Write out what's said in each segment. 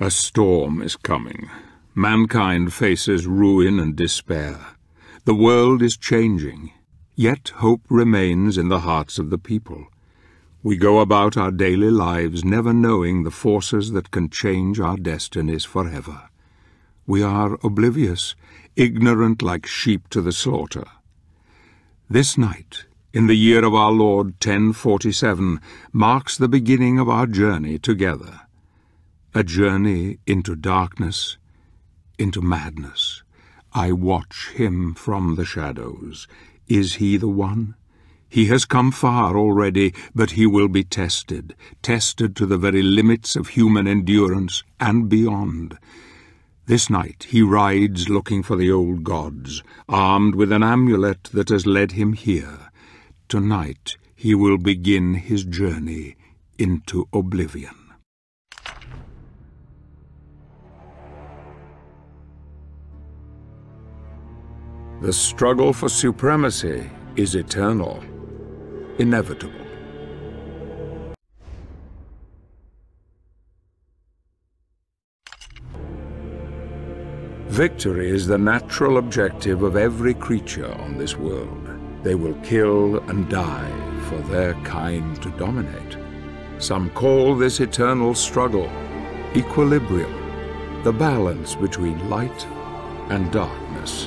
A storm is coming. Mankind faces ruin and despair. The world is changing, yet hope remains in the hearts of the people. We go about our daily lives never knowing the forces that can change our destinies forever. We are oblivious, ignorant like sheep to the slaughter. This night, in the year of our Lord 1047, marks the beginning of our journey together. A journey into darkness, into madness. I watch him from the shadows. Is he the one? He has come far already, but he will be tested to the very limits of human endurance and beyond. This night he rides looking for the old gods, armed with an amulet that has led him here. Tonight he will begin his journey into oblivion. The struggle for supremacy is eternal, inevitable. Victory is the natural objective of every creature on this world. They will kill and die for their kind to dominate. Some call this eternal struggle equilibrium, the balance between light and darkness.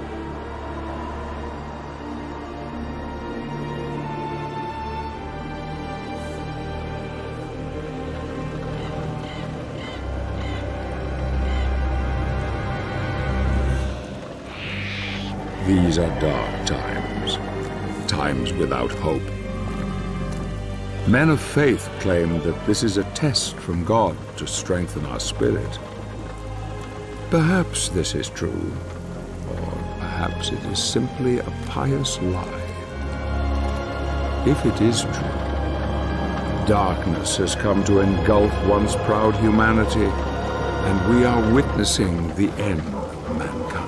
These are dark times, times without hope. Men of faith claim that this is a test from God to strengthen our spirit. Perhaps this is true, or perhaps it is simply a pious lie. If it is true, darkness has come to engulf once proud humanity, and we are witnessing the end of mankind.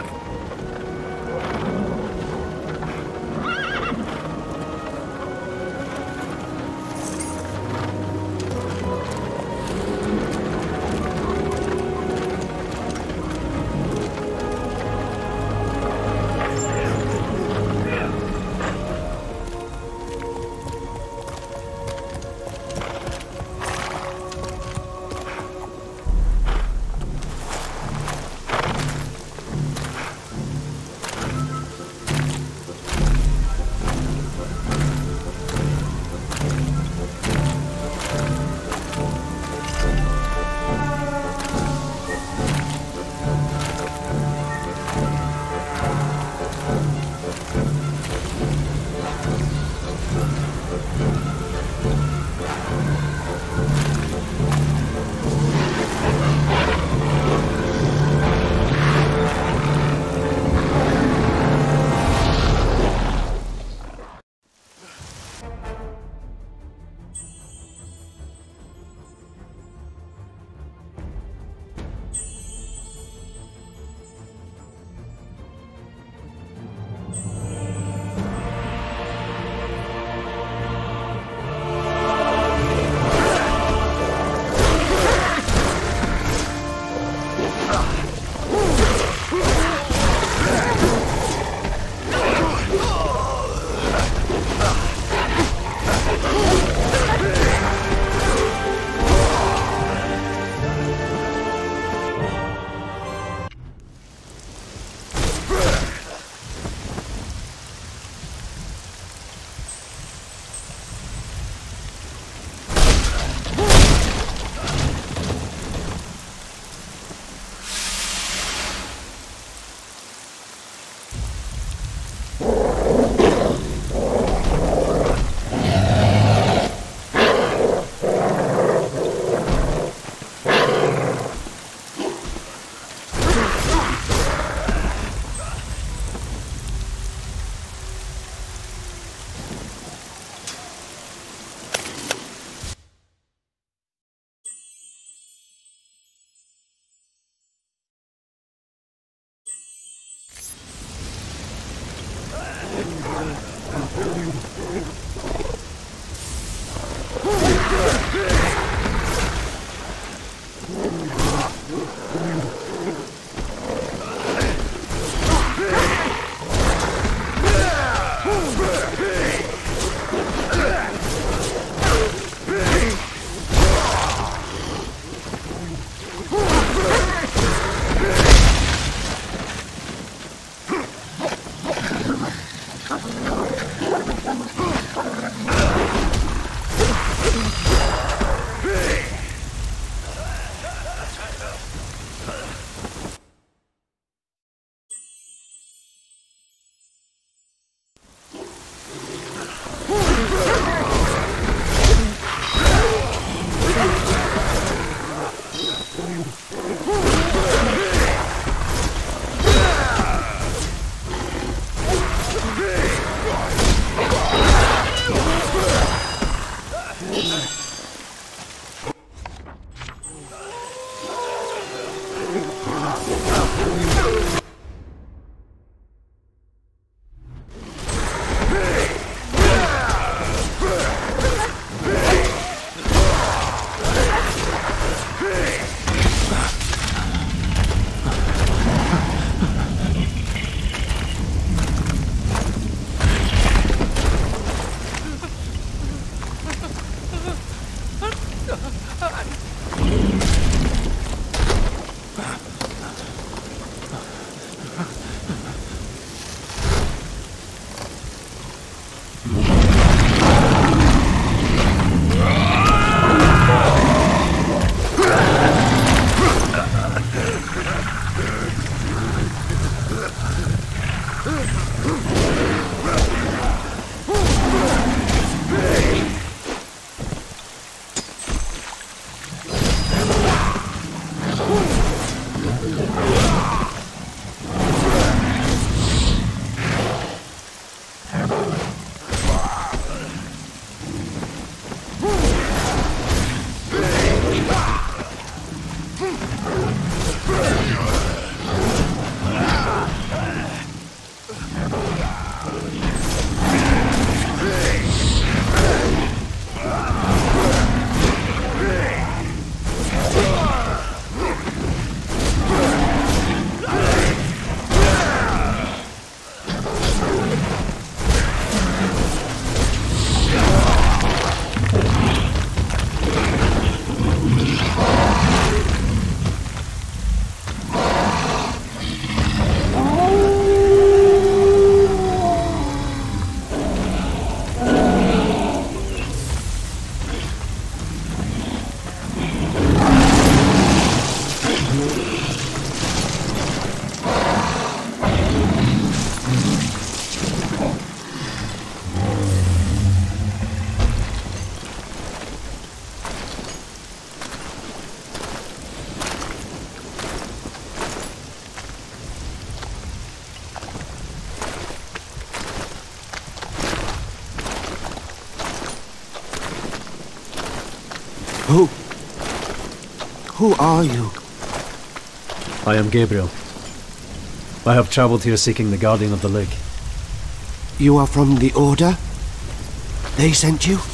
Who are you? I am Gabriel. I have traveled here seeking the Guardian of the Lake. You are from the Order? They sent you?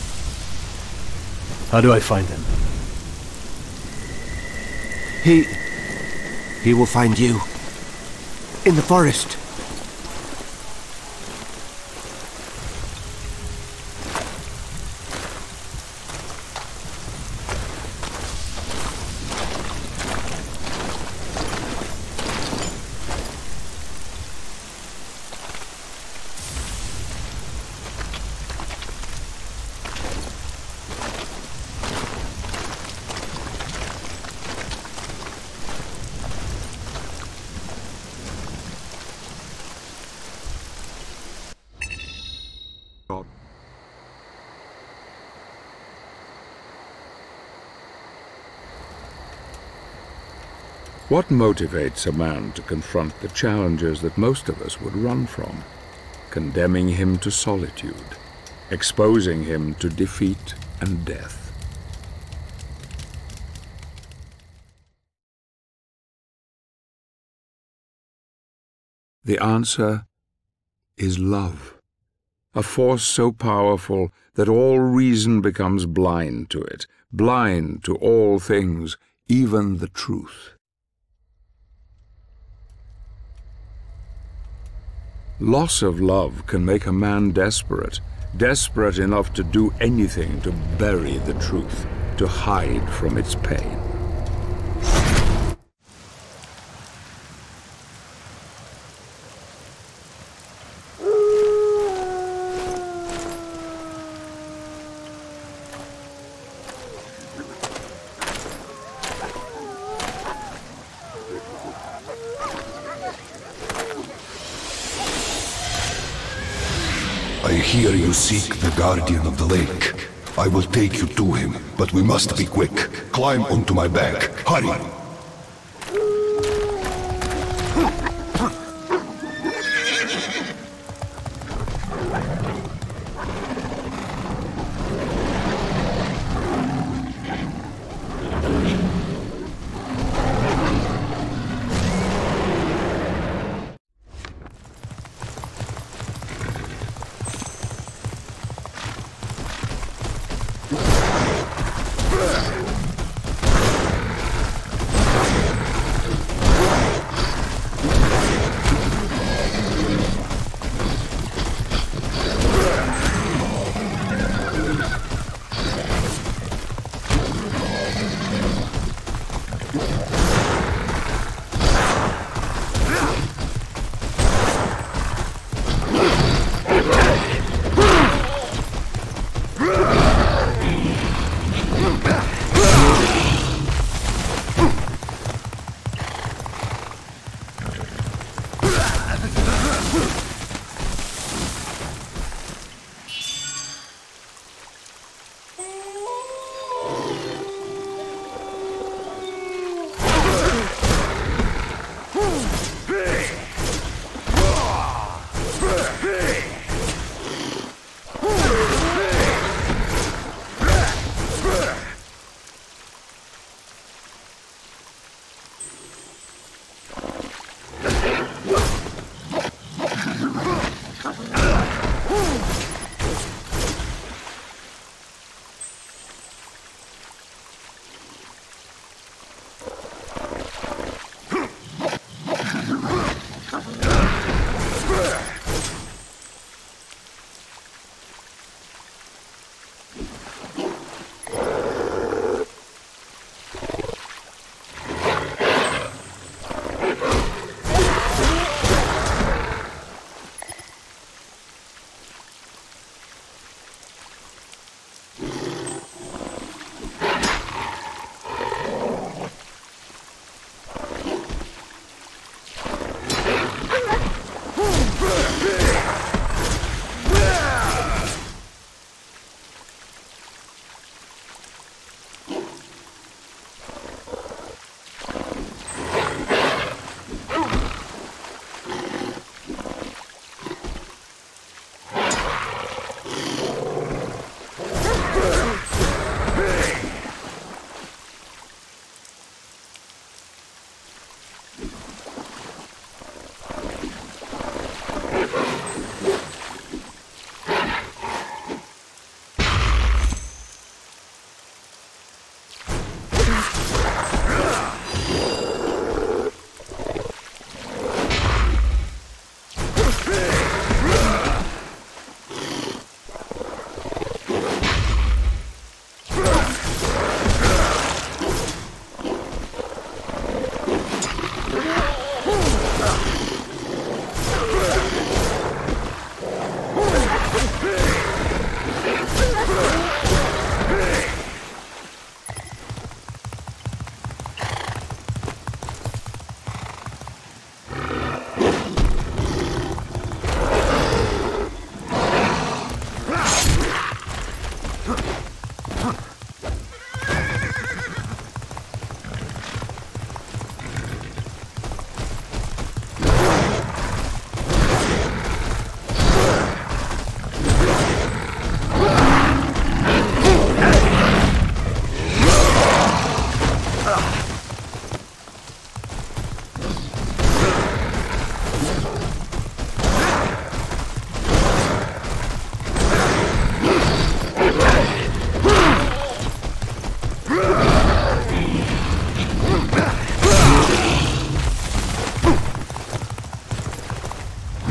How do I find him? He will find you. In the forest. What motivates a man to confront the challenges that most of us would run from? Condemning him to solitude, exposing him to defeat and death. The answer is love, a force so powerful that all reason becomes blind to it, blind to all things, even the truth. Loss of love can make a man desperate, desperate enough to do anything to bury the truth, to hide from its pain. I hear you seek the Guardian of the Lake. I will take you to him, but we must be quick. Climb onto my back. Hurry!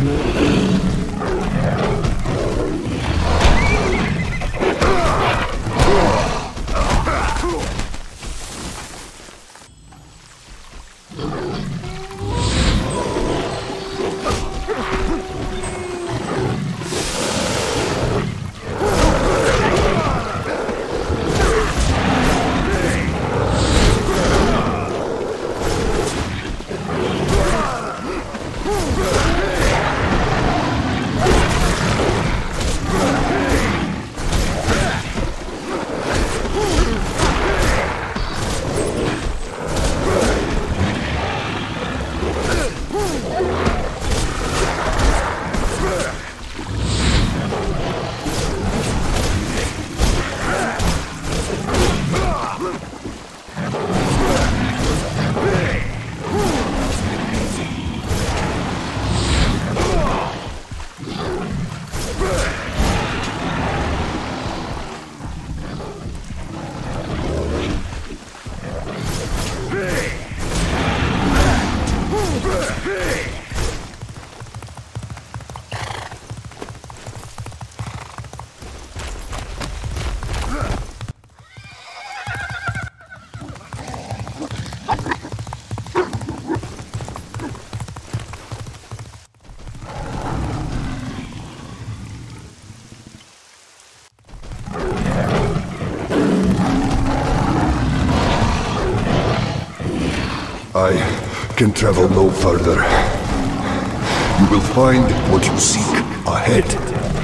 I can travel no further. You will find what you seek ahead.